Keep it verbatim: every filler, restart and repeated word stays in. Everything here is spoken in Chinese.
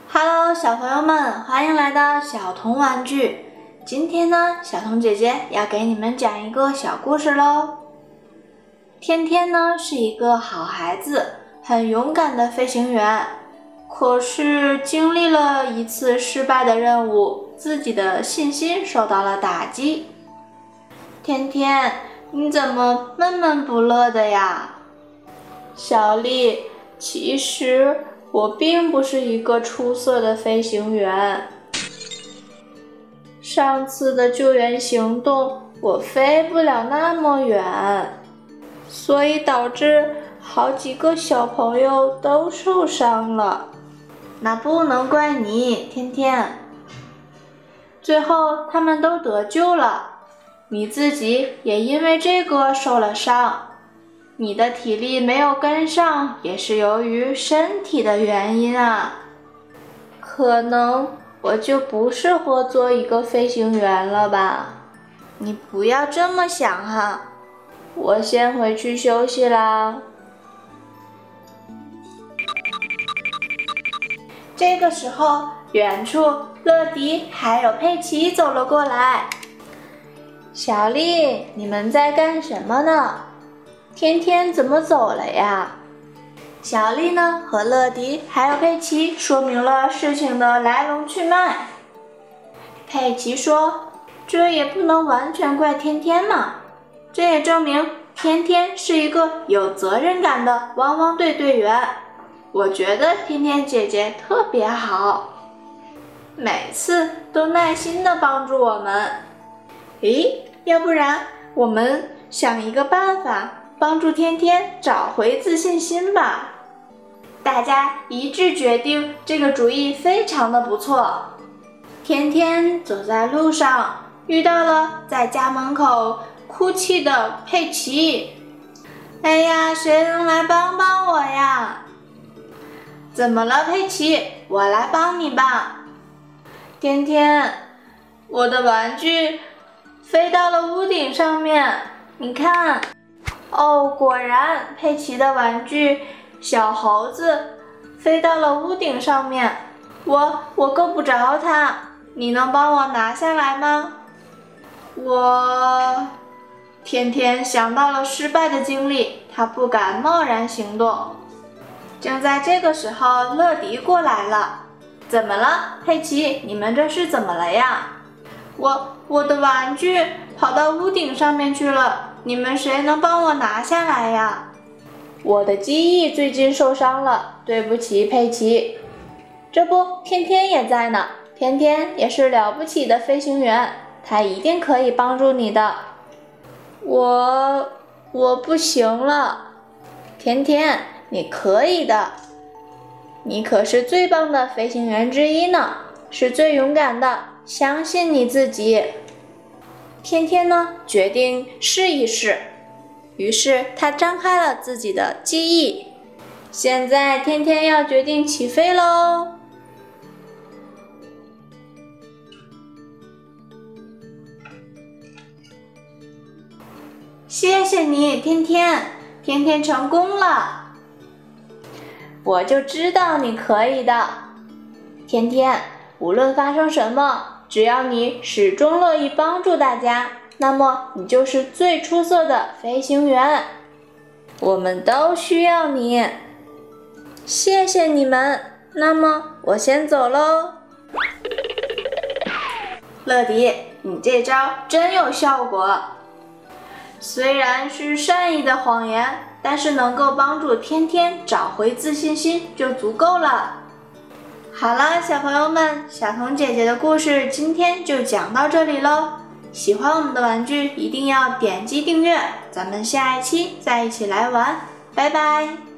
Hello， 小朋友们，欢迎来到小童玩具。今天呢，小童姐姐要给你们讲一个小故事喽。天天呢是一个好孩子，很勇敢的飞行员，可是经历了一次失败的任务，自己的信心受到了打击。天天，你怎么闷闷不乐的呀？小丽，其实我并不是一个出色的飞行员。上次的救援行动，我飞不了那么远，所以导致好几个小朋友都受伤了。那不能怪你，天天。最后他们都得救了，你自己也因为这个受了伤。你的体力没有跟上，也是由于身体的原因啊。可能我就不适合做一个飞行员了吧？你不要这么想哈。我先回去休息啦。这个时候，远处乐迪还有佩奇走了过来。小丽，你们在干什么呢？天天怎么走了呀？小丽呢和乐迪还有佩奇说明了事情的来龙去脉。佩奇说，这也不能完全怪天天嘛，这也证明天天是一个有责任感的汪汪队队员。我觉得天天姐姐特别好，每次都耐心地帮助我们。咦，要不然我们想一个办法帮助天天找回自信心吧。大家一致决定这个主意非常的不错。天天走在路上，遇到了在家门口哭泣的佩奇。哎呀，谁能来帮帮我呀？怎么了，佩奇？我来帮你吧。天天，我的玩具飞到了屋顶上面，你看。哦，果然，佩奇的玩具小猴子飞到了屋顶上面，我我够不着它，你能帮我拿下来吗？我天天想到了失败的经历，他不敢贸然行动。正在这个时候，乐迪过来了。怎么了，佩奇？你们这是怎么了呀？我我的玩具跑到屋顶上面去了，你们谁能帮我拿下来呀？我的机翼最近受伤了，对不起，佩奇。这不，天天也在呢，天天也是了不起的飞行员，他一定可以帮助你的。我我不行了，天天，你可以的，你可是最棒的飞行员之一呢，是最勇敢的，相信你自己。天天呢，决定试一试，于是他张开了自己的机翼。现在天天要决定起飞喽！谢谢你，天天，天天成功了。我就知道你可以的，天天，无论发生什么，只要你始终乐意帮助大家，那么你就是最出色的飞行员。我们都需要你，谢谢你们。那么我先走喽。乐迪，你这招真有效果。虽然是善意的谎言，但是能够帮助天天找回自信心就足够了。好了，小朋友们，小童姐姐的故事今天就讲到这里喽。喜欢我们的玩具，一定要点击订阅，咱们下一期再一起来玩，拜拜。